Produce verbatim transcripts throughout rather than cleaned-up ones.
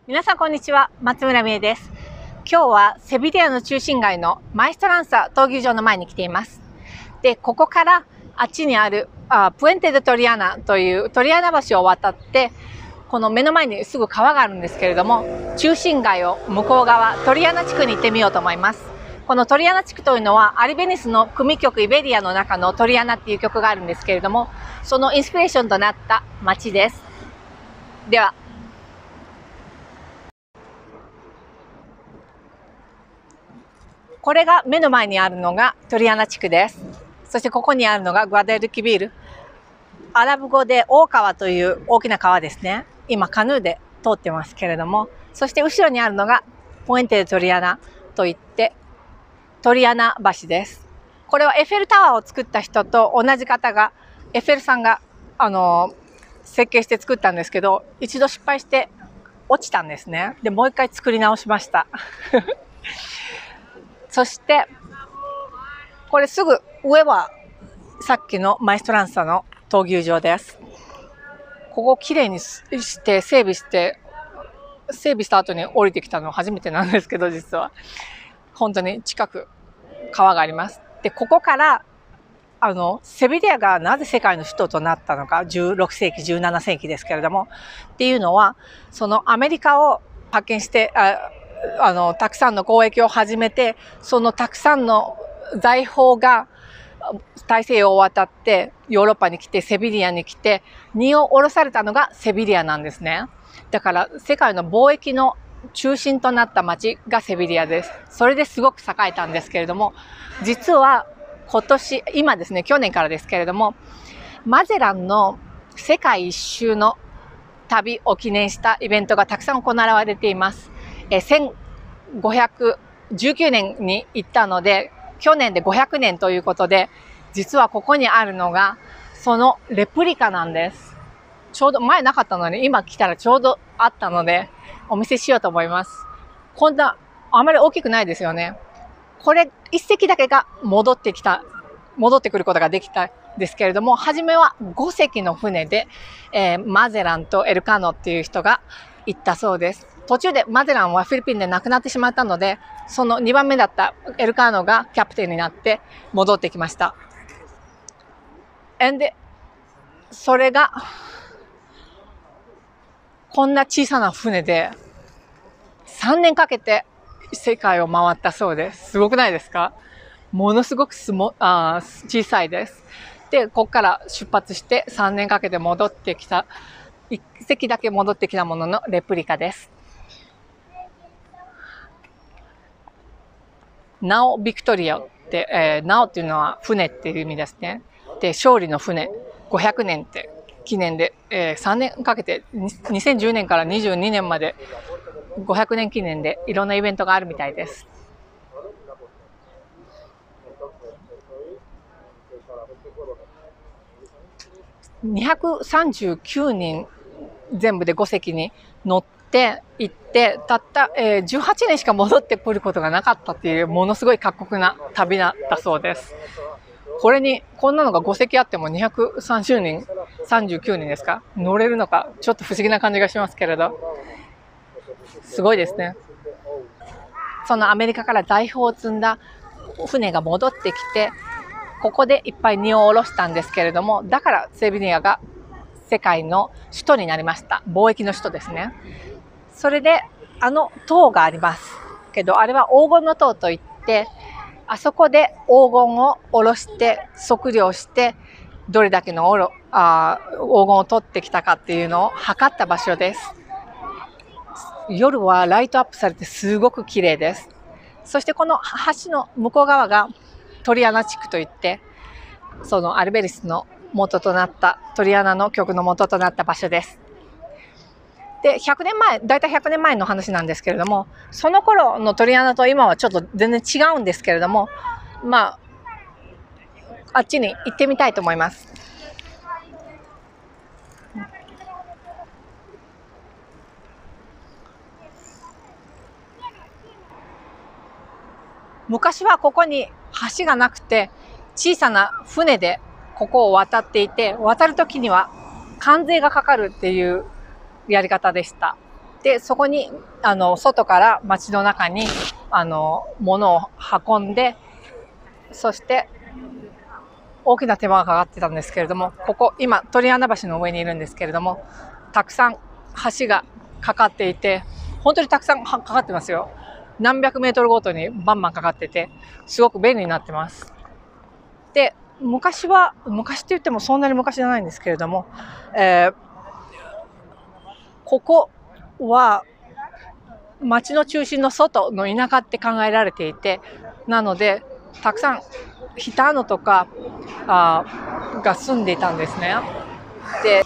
皆さんこんにちは、松村美恵です。今日はセビリアの中心街のマエストランサ闘牛場の前に来ています。で、ここからあっちにあるあプエンテ・デ・トリアナというトリアナ橋を渡って、この目の前にすぐ川があるんですけれども、中心街を向こう側トリアナ地区に行ってみようと思います。このトリアナ地区というのはアリベニスの組曲イベリアの中のトリアナっていう曲があるんですけれども、そのインスピレーションとなった街です。ではこれが目の前にあるのがトリアナ地区です。そしてここにあるのがグアデルキビール。アラブ語で大川という大きな川ですね。今カヌーで通ってますけれども、そして後ろにあるのがポエンテ・デ・トリアナといってトリアナ橋です。これはエッフェルタワーを作った人と同じ方が、エッフェルさんがあの設計して作ったんですけど、一度失敗して落ちたんですね。でもう一回作り直しましたそしてこれすぐ上はさっきのマエストランサの闘牛場です。ここをきれいにして整備して整備した後に降りてきたのは初めてなんですけど、実は本当に近く川があります。でここからあのセビリアがなぜ世界の首都となったのか、じゅうろくせいきじゅうななせいきですけれども、っていうのはそのアメリカを発見してああのたくさんの交易を始めて、そのたくさんの財宝が大西洋を渡ってヨーロッパに来てセビリアに来て荷を下ろされたのがセビリアなんですね。だから世界の貿易の中心となった町がセビリアです。それですごく栄えたんですけれども、実は今年今ですね去年からですけれども、マゼランの世界一周の旅を記念したイベントがたくさん行われています。えせんごひゃくじゅうきゅうねんに行ったので、去年でごひゃくねんということで、実はここにあるのがそのレプリカなんです。ちょうど前なかったのに今来たらちょうどあったのでお見せしようと思います。こんなあまり大きくないですよね。これ一隻だけが戻ってきた戻ってくることができたんですけれども、初めはごせきの船で、えー、マゼランとエルカノっていう人が行ったそうです。途中でマゼランはフィリピンで亡くなってしまったので、そのにばんめだったエルカーノがキャプテンになって戻ってきました。で、それがこんな小さな船でさんねんかけて世界を回ったそうです。すごくないですか？ものすごくすもあ小さいです。で、ここから出発してさんねんかけて戻ってきた、いっせきだけ戻ってきたもののレプリカです。ナオ・ビクトリアって、えー、ナオっていうのは船っていう意味ですね。で、勝利の船、ごひゃくねんって記念で、えー、さんねんかけてにせんじゅうねんからにじゅうにねんまでごひゃくねん記念でいろんなイベントがあるみたいです。にひゃくさんじゅうきゅうにん全部でごせきに乗って行って、たった、えー、じゅうはちねんしか戻ってくることがなかったっていうものすごい過酷な旅だったそうです。これにこんなのがごせきあってもにひゃくさんじゅうにんさんじゅうきゅうにんですか乗れるのか、ちょっと不思議な感じがしますけれど、すごいですね。そのアメリカから財宝を積んだ船が戻ってきて、ここでいっぱい荷を下ろしたんですけれども、だからセビリアが世界の首都になりました。貿易の首都ですね。それであの塔がありますけど、あれは黄金の塔といって、あそこで黄金を下ろして測量して、どれだけのおろあ黄金を取ってきたかっていうのを測った場所です。夜はライトアップされてすごく綺麗です。そしてこの橋の向こう側がトリアナ地区といって、そのアルベリスの元となったトリアナの曲の元となった場所です。で、ひゃくねんまえ、だいたいひゃくねんまえの話なんですけれども、その頃のトリアナと今はちょっと全然違うんですけれども、まああっちに行ってみたいと思います。昔はここに橋がなくて、小さな船でここを渡っていて、渡るときには関税がかかるっていうやり方でした。 でそこにあの外から町の中にあの物を運んで、そして大きな手間がかかってたんですけれども、ここ今トリアナ橋の上にいるんですけれども、たくさん橋がかかっていて、本当にたくさんかかってますよ。何百メートルごとにバンバンかかってて、すごく便利になってます。で、昔は昔って言ってもそんなに昔じゃないんですけれども、えー、ここは町の中心の外の田舎って考えられていて、なのでたくさんヒターノとかあが住んでいたんですね。で、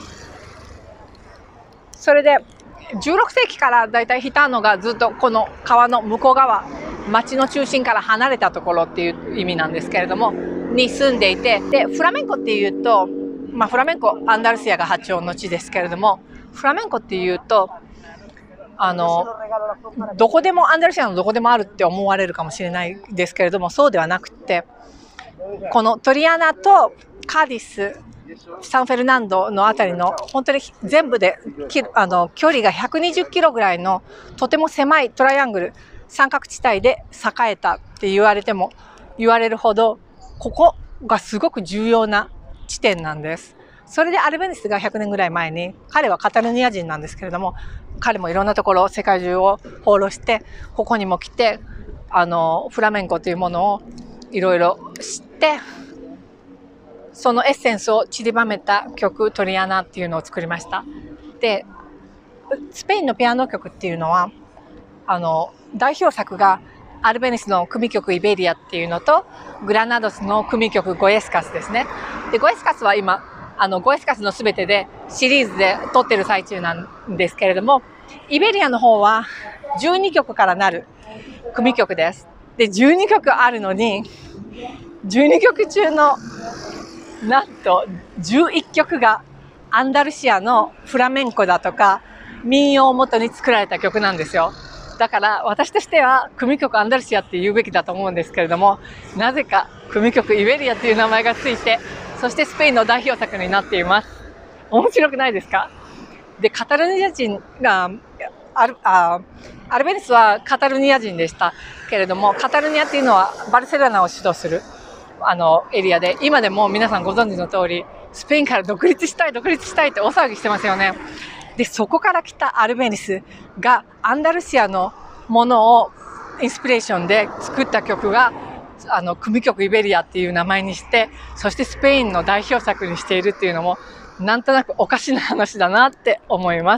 それでじゅうろくせいきからだいたいヒターノがずっとこの川の向こう側、町の中心から離れたところっていう意味なんですけれどもに住んでいて、でフラメンコっていうと、まあ、フラメンコアンダルシアが発祥の地ですけれども、フラメンコっていうとあのどこでもアンダルシアのどこでもあるって思われるかもしれないですけれども、そうではなくて、このトリアナとカディス、サンフェルナンドのあたりの本当に全部であの距離がひゃくにじゅっキロぐらいのとても狭いトライアングル、三角地帯で栄えたって言われても言われるほど、ここがすごく重要な地点なんです。それでアルベニスがひゃくねんぐらい前に、彼はカタルニア人なんですけれども、彼もいろんなところ世界中を放浪してここにも来て、あのフラメンコというものをいろいろ知って、そのエッセンスを散りばめた曲トリアナっていうのを作りました。で、スペインのピアノ曲っていうのはあの代表作がアルベニスの組曲イベリアっていうのとグラナドスの組曲ゴエスカスですね。でゴエスカスは今あのゴエスカスのすべてでシリーズで撮ってる最中なんですけれども、イベリアの方はじゅうにきょくからなる組曲です。でじゅうにきょくあるのにじゅうにきょく中のなんとじゅういっきょくがアンダルシアのフラメンコだとか民謡を元に作られた曲なんですよ。だから私としては組曲アンダルシアって言うべきだと思うんですけれども、なぜか組曲イベリアっていう名前がついて、そしてスペインの代表作になっています。面白くないですか？でカタルニア人がアルあアルベニスはカタルニア人でしたけれども、カタルニアっていうのはバルセロナを主導するあのエリアで、今でも皆さんご存知の通りスペインから独立したい独立したいって大騒ぎしてますよね。でそこから来たアルベニスがアンダルシアのものをインスピレーションで作った曲があの組曲イベリアっていう名前にして、そしてスペインの代表作にしているっていうのもなんとなくおかしな話だなって思います。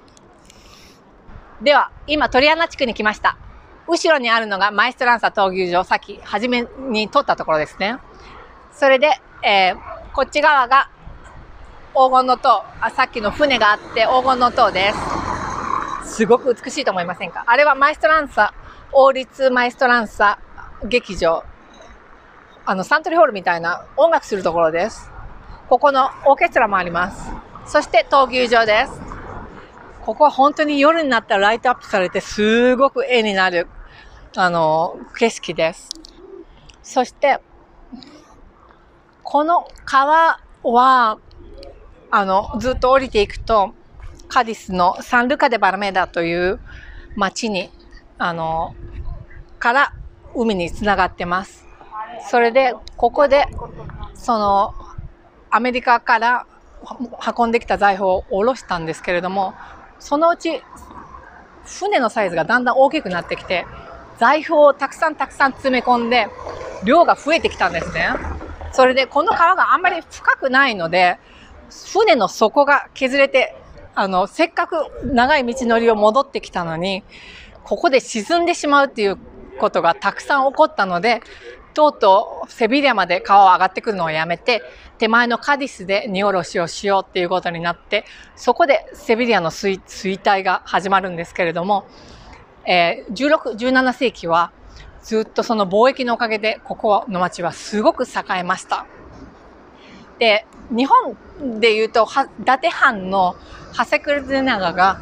では今トリアナ地区に来ました。後ろにあるのがマエストランサ闘牛場、さっき初めに撮ったところですね。それで、えー、こっち側が黄金の塔、あ、さっきの船があって黄金の塔です。すごく美しいと思いませんか？あれはマエストランサ、王立マエストランサ劇場、あのサントリーホールみたいな音楽するところです。ここのオーケストラもあります。そして闘牛場です。ここは本当に夜になったらライトアップされてすごく絵になるあの景色です。そしてこの川はあのずっと降りていくとカディスのサンルカデバラメダという町にあのから海につながってます。それでここでそのアメリカから運んできた財宝を下ろしたんですけれども、そのうち船のサイズがだんだん大きくなってきて、財宝をたくさんたくさん詰め込んで量が増えてきたんですね。それでこの川があんまり深くないので船の底が削れて、あのせっかく長い道のりを戻ってきたのにここで沈んでしまうっていうことがたくさん起こったので、とうとうセビリアまで川を上がってくるのをやめて手前のカディスで荷下ろしをしようっていうことになって、そこでセビリアの 衰, 衰退が始まるんですけれども、えー、じゅうろく、じゅうななせいきはずっとその貿易のおかげでここの町はすごく栄えました。で日本でいうと伊達藩のハセクルゼナガが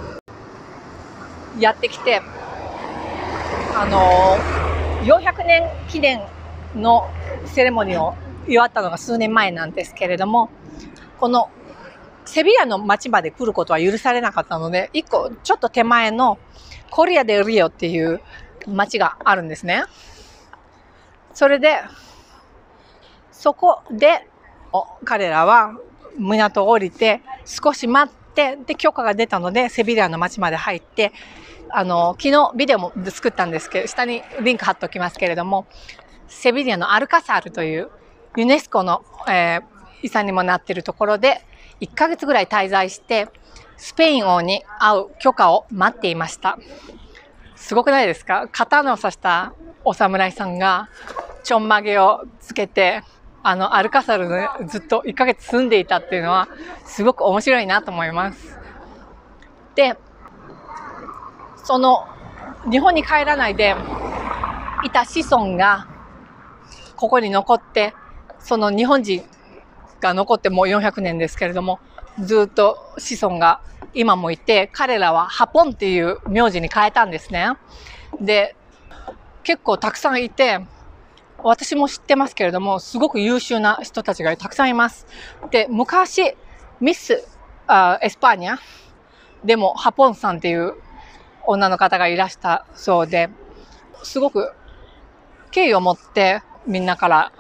やってきて、あのー、よんひゃくねん記念のセレモニーを祝ったのが数年前なんですけれども、このセビリアの町まで来ることは許されなかったので、一個ちょっと手前のコリアデリオっていう町があるんですね。それで、そこで彼らは港を降りて少し待って、で許可が出たのでセビリアの町まで入って、あの昨日ビデオも作ったんですけど、下にリンク貼っておきますけれども、セビリアのアルカサールというユネスコの、えー、遺産にもなっているところでいっかげつぐらい滞在して、スペイン王に会う許可を待っていました。すごくないですか？刀を刺したお侍さんがちょんまげをつけて、あのアルカサルにずっといっかげつ住んでいたっていうのはすごく面白いなと思います。で、その日本に帰らないでいた子孫がここに残って、その日本人が残ってもうよんひゃくねんですけれども、ずっと子孫が今もいて、彼らはハポンっていう名字に変えたんですね。で、結構たくさんいて、私も知ってますけれども、すごく優秀な人たちがたくさんいます。で、昔ミスあエスパーニャでもハポンさんっていう女の方がいらしたそうで、すごく敬意を持ってみんなから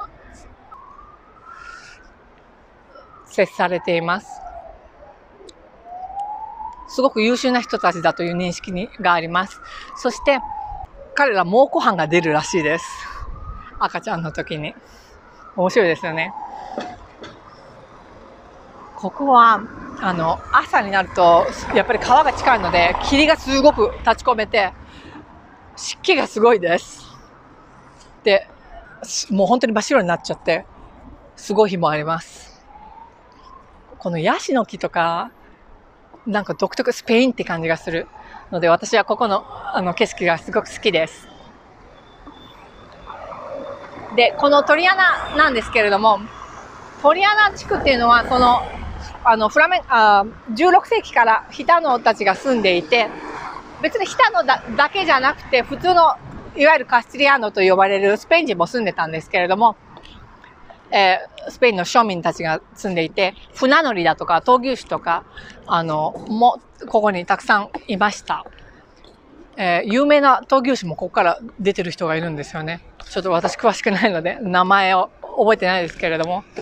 接されています。すごく優秀な人たちだという認識があります。そして彼ら蒙古斑が出るらしいです。赤ちゃんの時に。面白いですよね。ここはあの朝になるとやっぱり川が近いので霧がすごく立ち込めて湿気がすごいです。で、もう本当に真っ白になっちゃってすごい日もあります。このヤシの木とかなんか独特スペインって感じがするので、私はここのあの景色がすごく好きです。で、このトリアナなんですけれども、トリアナ地区っていうのはそのあのフラメあじゅうろくせいきからヒタノたちが住んでいて、別にヒタノ だ, だけじゃなくて普通のいわゆるカスティリアーノと呼ばれるスペイン人も住んでたんですけれども、えー、スペインの庶民たちが住んでいて、船乗りだとか闘牛士とかあのもここにたくさんいました。えー、有名な闘牛士もここから出てる人がいるんですよね。ちょっと私詳しくないので名前を覚えてないですけれども。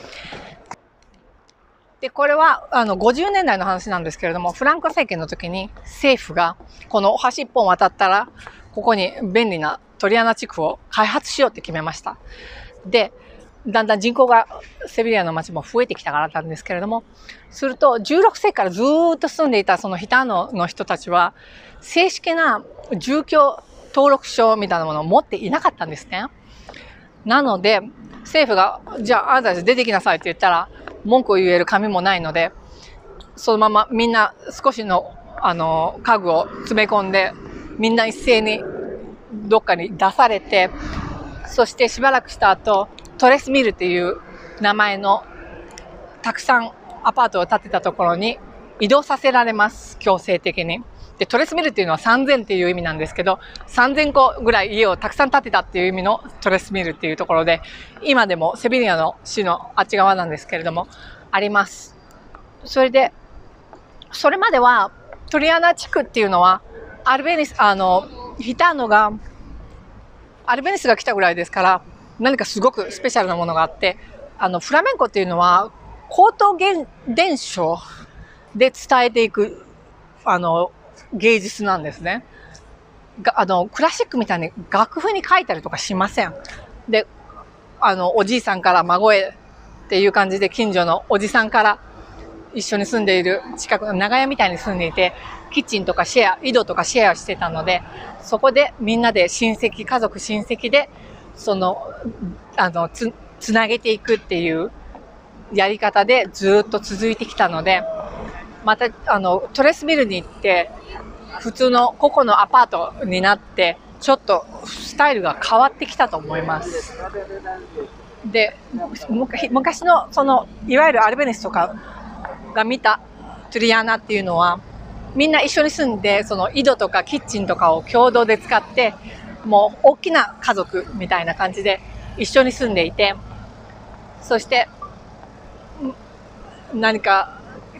で、これはあのごじゅうねんだいの話なんですけれども、フランコ政権の時に政府がこの橋一本渡ったらここに便利なトリアナ地区を開発しようって決めました。で、だんだん人口がセビリアの町も増えてきたからなんですけれども、するとじゅうろくせいきからずっと住んでいたそのヒターノの人たちは正式な住居登録証みたいなものを持っていなかったんですね。なので政府がじゃああなたたち出てきなさいって言ったら文句を言える紙もないので、そのままみんな少しのあの家具を詰め込んでみんな一斉にどっかに出されて、そしてしばらくした後トレスミルっていう名前のたくさんアパートを建てたところに移動させられます、強制的に。で、トレスミルっていうのはさんぜんっていう意味なんですけど、さんぜんこぐらい家をたくさん建てたっていう意味のトレスミルっていうところで、今でもセビリアの市のあっち側なんですけれどもあります。それでそれまではトリアナ地区っていうのはアルベニスあのヒターノがアルベニスが来たぐらいですから、何かすごくスペシャルなものがあって、あのフラメンコっていうのは口頭伝承で伝えていくあの芸術なんですね。があのクラシックみたいに楽譜に書いたりとかしません。で、あのおじいさんから孫へっていう感じで、近所のおじさんから一緒に住んでいる近くの長屋みたいに住んでいて、キッチンとかシェア井戸とかシェアしてたので、そこでみんなで親戚家族親戚でそのあの つ, つなげていくっていうやり方でずっと続いてきたので、またあのトレスミルに行って普通の個々のアパートになってちょっとスタイルが変わってきたと思います。で、昔のそのいわゆるアルベニスとかが見たトリアナっていうのは、みんな一緒に住んでその井戸とかキッチンとかを共同で使って、もう大きな家族みたいな感じで一緒に住んでいて、そして何か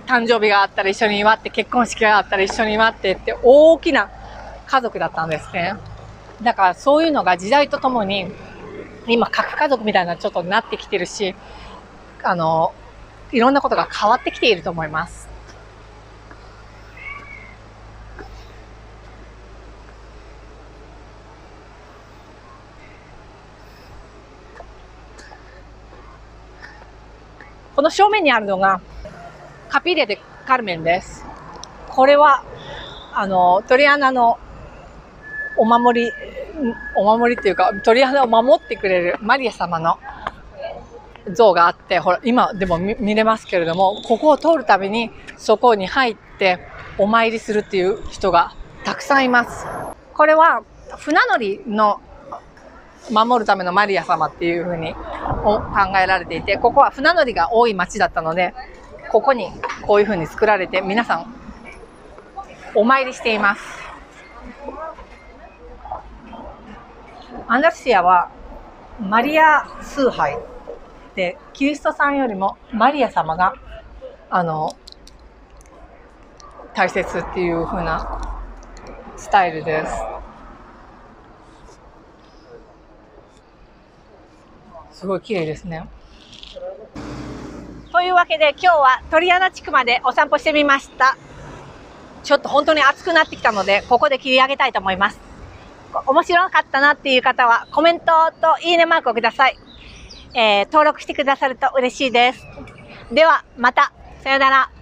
誕生日があったら一緒に祝って、結婚式があったら一緒に祝ってって大きな家族だったんですね。だからそういうのが時代とともに今核家族みたいなちょっとなってきてるし、あのいろんなことが変わってきていると思います。この正面にあるのがカピレデ・カルメンです。これはあのトリアナのお守り、お守りっていうかトリアナを守ってくれるマリア様の像があって、ほら今でも 見, 見れますけれども、ここを通るたびにそこに入ってお参りするっていう人がたくさんいます。これは船乗りの守るためのマリア様っていうふうに考えられていて、ここは船乗りが多い町だったので、ここにこういうふうに作られて皆さんお参りしています。アンダルシアはマリア崇拝で、キリストさんよりもマリア様があの大切っていう風なスタイルです。すごい綺麗ですね。というわけで今日はトリアナ地区までお散歩してみました。ちょっと本当に暑くなってきたのでここで切り上げたいと思います。面白かったなっていう方はコメントといいねマークをください。えー、登録してくださると嬉しいです。ではまた、さよなら。